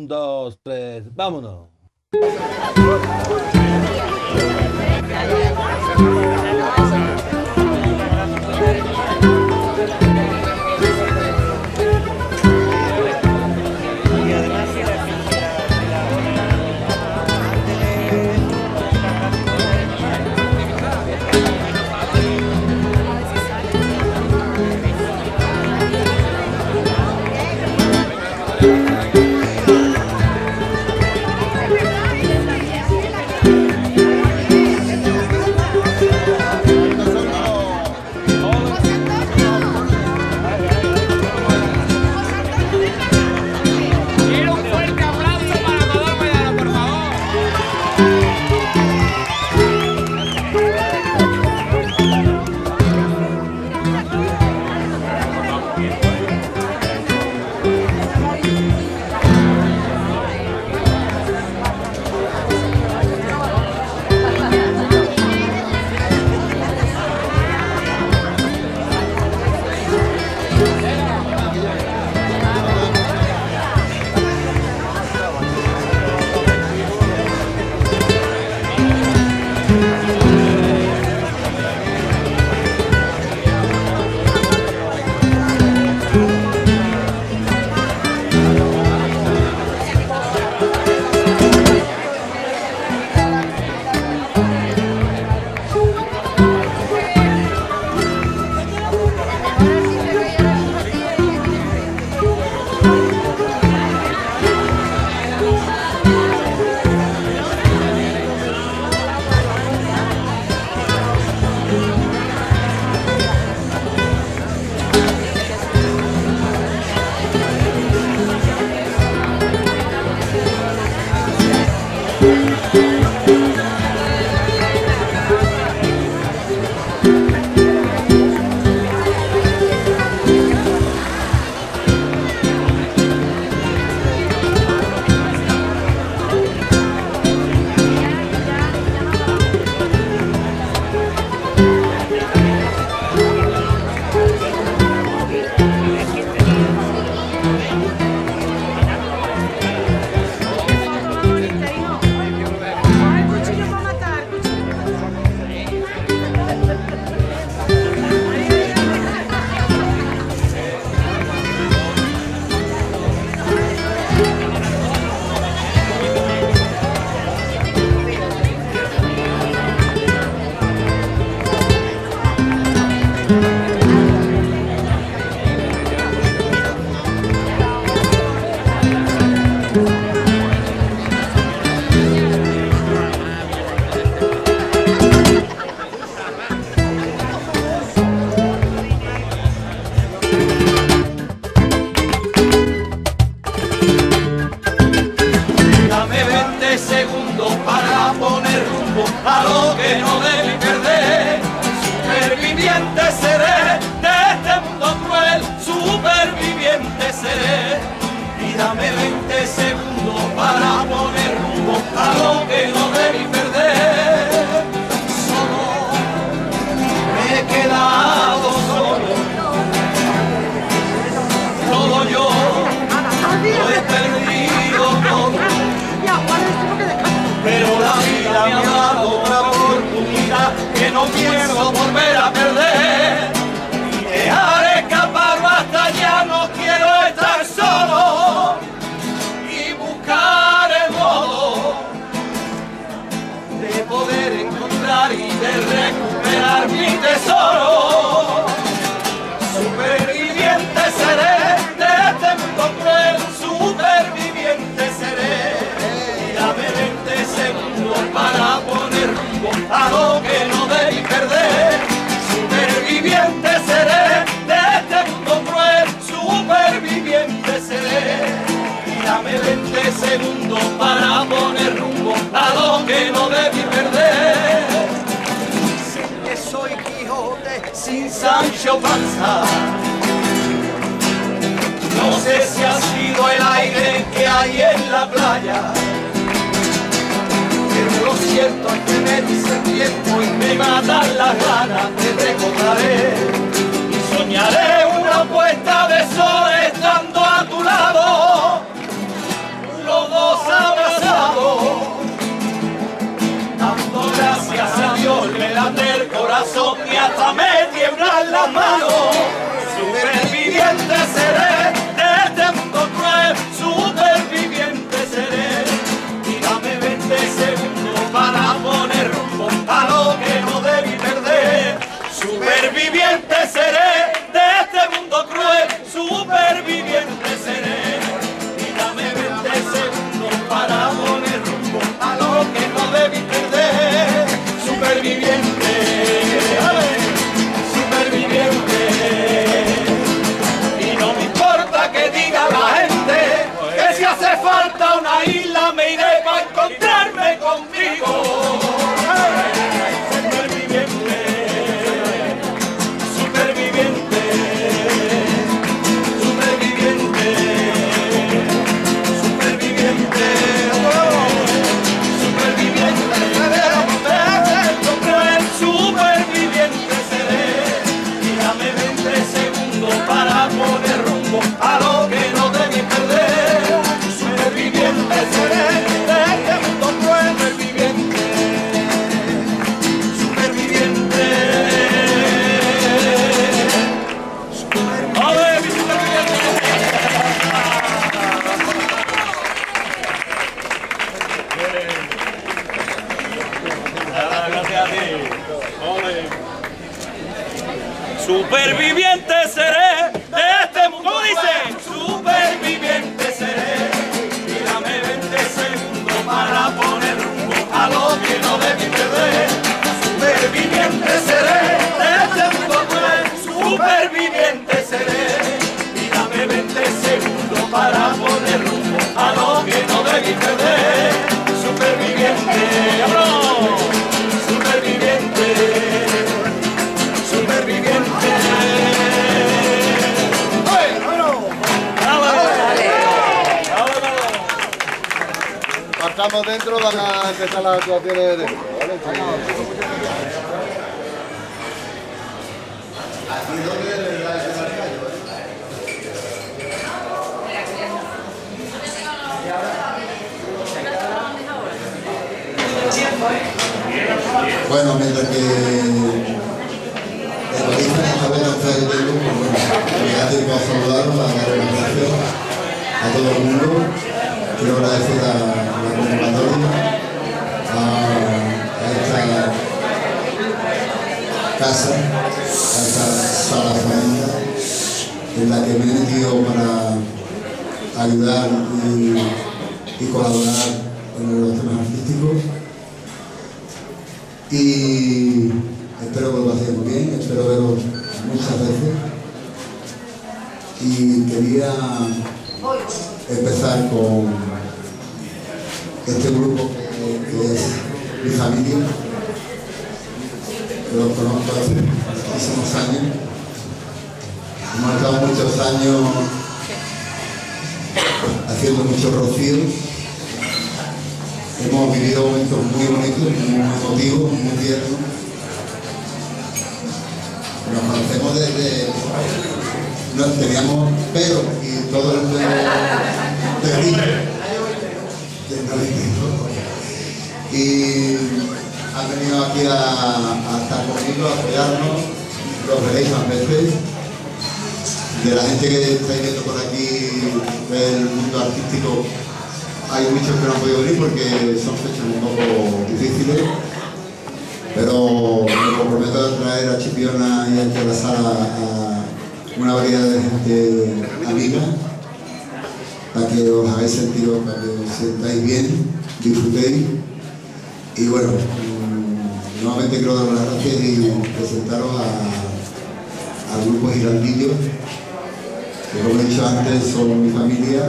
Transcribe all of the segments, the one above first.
Un, dos, tres, vámonos. Sin Sancho Panza, no sé si ha sido el aire que hay en la playa, pero lo cierto es que me dice el tiempo y me matan las ganas, te recordaré y soñaré una puesta de sol estando a tu lado. Lo y hasta me tiemblan las manos. Superviviente seré de este mundo cruel, superviviente seré. Y dame 20 segundos para poner rumbo a lo que no debí perder. Superviviente seré de este mundo cruel, superviviente seré. Y dame 20 segundos para poner rumbo a lo que no debí perder. Superviviente, superviviente. Y no me importa que diga la gente que si hace falta una isla me iré para encontrarme contigo. Superviviente, superviviente, superviviente, superviviente, superviviente, superviviente seré. Y dame 20 segundos para poner rumbo a lo que no debí perder. Superviviente seré de este mundo cruel, superviviente, superviviente. ¡A ver, mi superviviente! Gracias a ti. Superviviente seré de este mundo, ¿cómo dice? Superviviente seré. Y dame 20 segundos para poner rumbo a lo que no debí perder. Superviviente seré de este mundo cruel, superviviente seré. Y dame 20 segundos para poner rumbo a lo que no debí perder. Superviviente, ¡cabrón! Superviviente, superviviente. ¡Ay, vámonos! Estamos dentro, van a empezar las actuaciones dentro, ¿vale? Bueno, mientras que realizan esta vez la entrada del grupo, me da tiempo a saludaros, a dar las gracias a todo el mundo. Quiero agradecer a la convocatoria, a esta casa, a esta sala familiar, en la que me he metido para ayudar y colaborar en los temas artísticos. Y espero que lo paséis muy bien, espero veros muchas veces. Y quería empezar con este grupo que es mi familia, que los conozco hace muchísimos años. Hemos estado muchos años haciendo muchos rocíos. Hemos vivido momentos muy bonitos, muy emotivos, muy tiernos. Nos conocemos desde... Nos teníamos pelo y todo el pelo terrible. Y han venido aquí a estar conmigo, a apoyarnos. Los veréis más veces. De la gente que estáis viendo por aquí del mundo artístico, hay muchos que no han podido venir porque son fechas un poco difíciles, pero me comprometo a traer a Chipiona y a la sala a una variedad de gente amiga, para que os hagáis sentido, para que os sentáis bien, disfrutéis. Y bueno, nuevamente quiero dar las gracias y presentaros al grupo Giraldillo, que como he dicho antes son mi familia.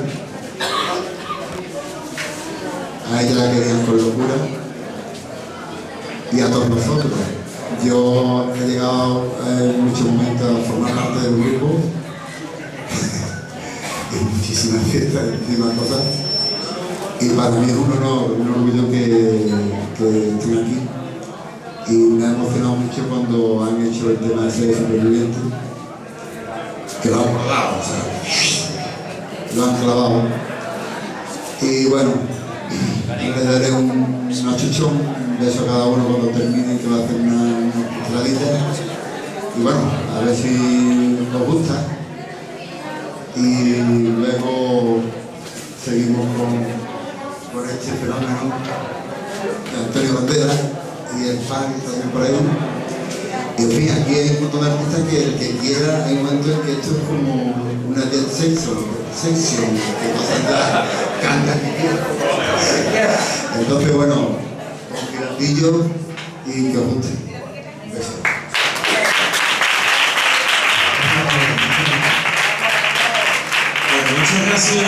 A ella la querían con locura y a todos nosotros. Yo he llegado en muchos momentos a formar parte del grupo y muchísimas fiestas, muchísimas cosas, y para mí es un honor, un orgullo que estén aquí, y me ha emocionado mucho cuando han hecho el tema ese de Superviviente, que lo han clavado, o sea, lo han clavado. Y bueno, Les daré un achuchón, un beso a cada uno cuando termine, que va a hacer una entradita. Y bueno, a ver si os gusta. Y luego seguimos con este fenómeno de Antonio Banderas y el fan también por ahí. Y en fin, aquí hay un montón de artistas que el que quiera, hay un momento en que esto es como una dead session, que pasan ya, cantan y quieran. Entonces, bueno, con girandillo y que os guste. Un beso. Bueno, muchas gracias.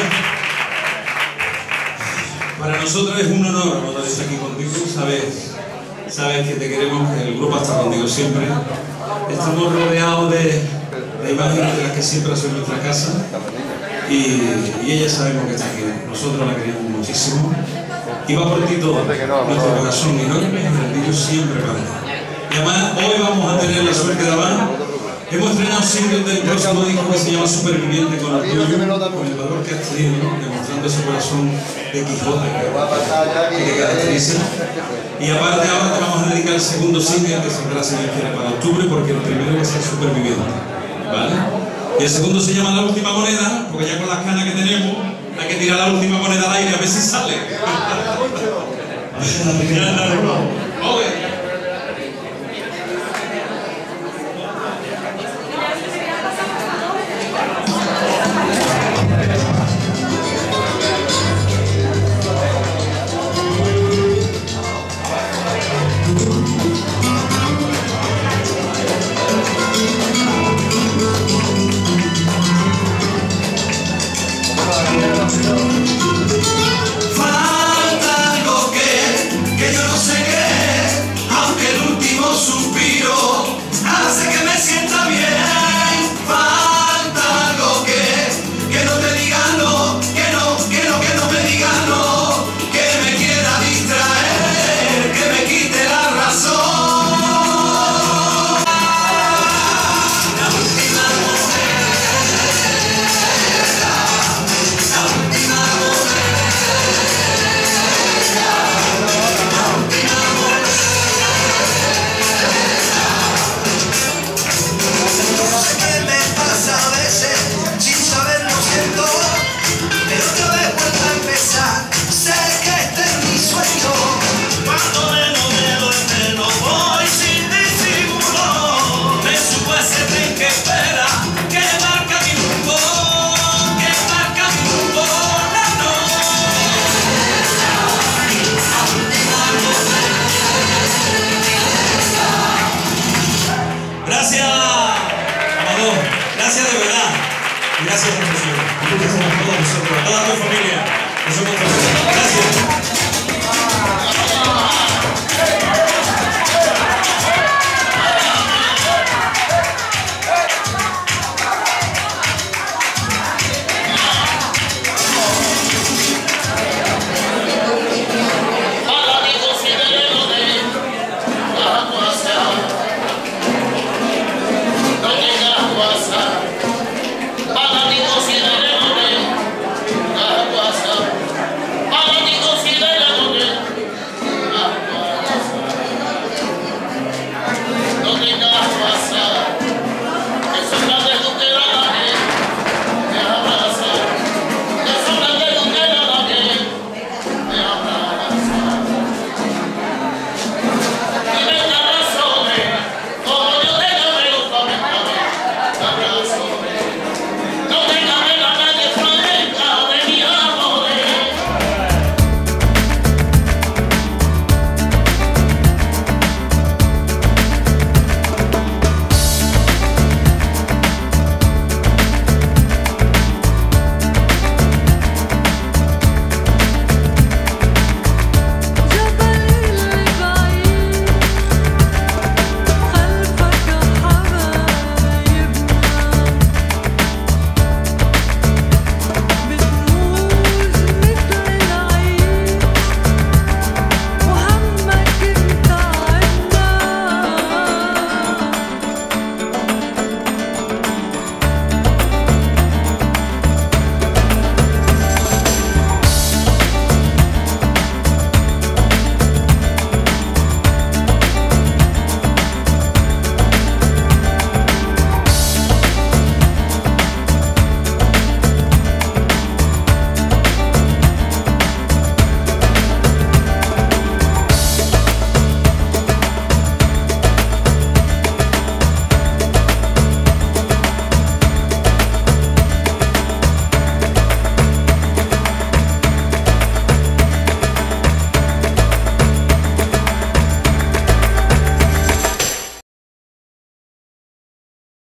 Para nosotros es un honor poder estar aquí contigo, sabes que te queremos, que el grupo está contigo siempre. Estamos rodeados de imágenes de las que siempre ha sido nuestra casa y ella sabemos que está aquí. Nosotros la queremos muchísimo y va por ti todo, nuestro corazón enorme y el siempre para ella. Y además hoy vamos a tener la suerte de hablar. Hemos estrenado single del próximo disco que se llama Superviviente con el tuyo, con el valor que has tenido, demostrando ese corazón de Quijote que te caracteriza. Y aparte ahora te vamos a dedicar el segundo single que saldrá, si Dios quiere, para octubre, porque el primero va a ser Superviviente, ¿vale? Y el segundo se llama La Última Moneda, porque ya con las canas que tenemos hay que tirar la última moneda al aire a ver si sale. Falta algo que yo no sé qué, aunque el último suspiro hace que me sienta bien. Falta algo que no te diga no, que no me diga no, que me quiera distraer, que me quite la razón. Gracias, Amador. Gracias de verdad. Gracias, profesor.